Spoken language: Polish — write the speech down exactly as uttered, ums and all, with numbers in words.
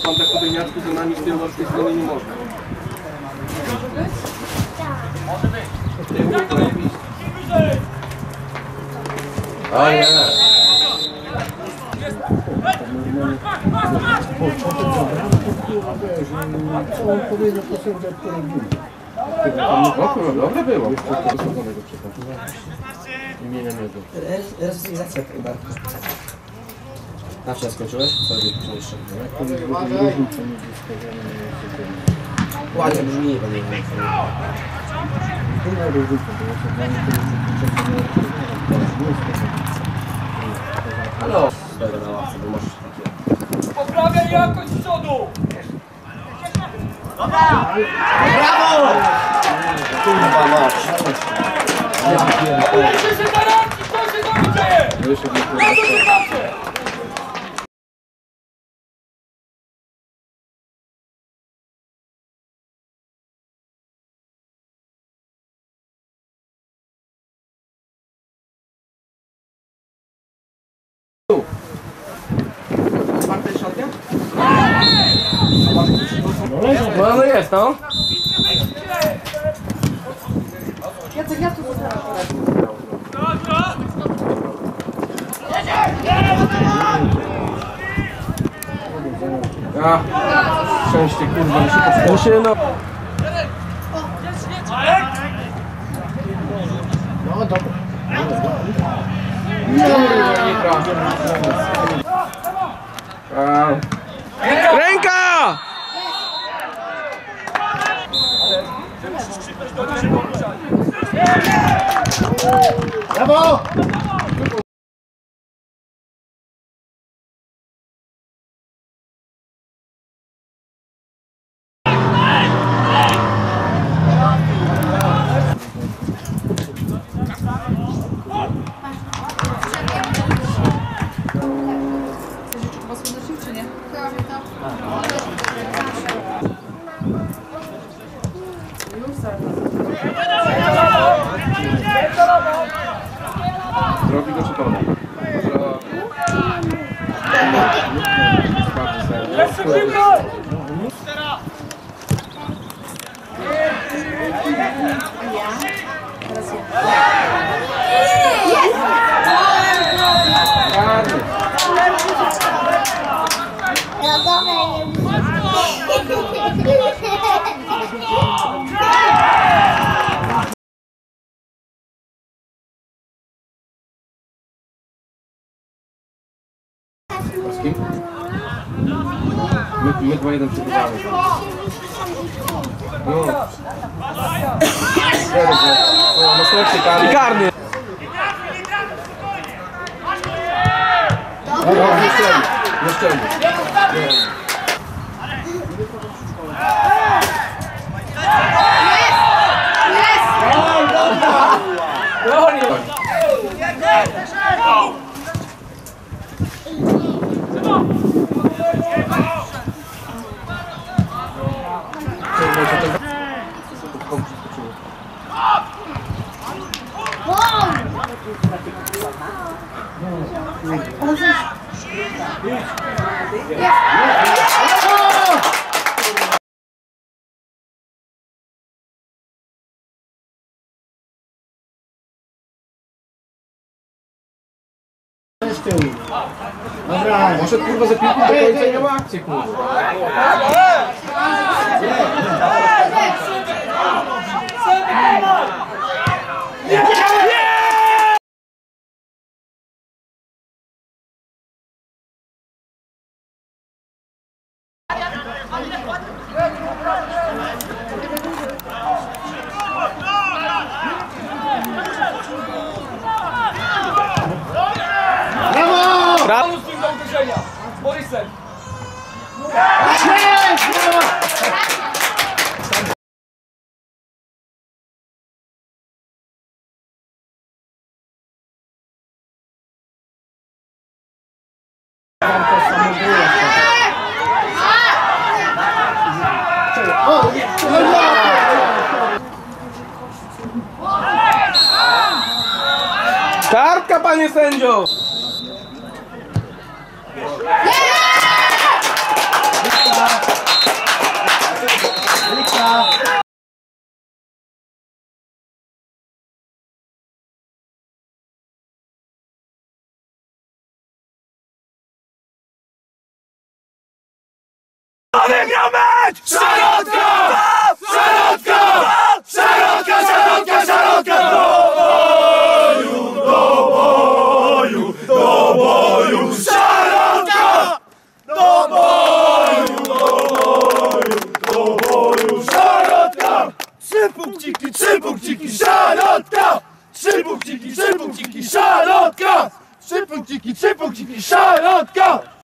kontakt tutaj miastku za nami z tyłu, z tej strony nie można. Może być. O nie! Co on powiedział, to są te, które giną. No, dobre było. Imienia miodu. Resocjalizacja tej barki. Na wczoraj skończyłeś? Co robisz jeszcze? Ładnie brzmi, bo nie wiem. Inna różnica, bo ja się dla mnie Halo! Stoję na ławce, bo masz takie... Poprawiaj jakość z przodu! Dobra! Brawo! Kurwa mać! Proszę się na ramki, kto się dojdzie! Na to zobaczę! No, no jest, no. Ja to ja tu A, szczęście, kurwa, że się no. No dobra. Ręka! Brawo! Zrobi go czy to? My, my dwa jeden przegrywamy. No. O, no słodszy karny. Karny! Dobra, nie szczeli. Nie szczeli. Dobra, Może kurwa za piłką do końca nie ma akcji, kurwa. Brawo! Brawo! Do uderzenia! Z Borysem! Kartka, panie sędzio! Yeah! wygrał mecz! Szarotka! Szarotka! Szarotka, szarotka, szarotka! Do boju, do boju, do boju! Szarotka! Do boju, do boju, do boju! Szarotka! Trzy punkciki, trzy punkciki, szarotka! Trzy punkciki, trzy punkciki, szarotka! Trzy punkciki, trzy punkciki, szarotka!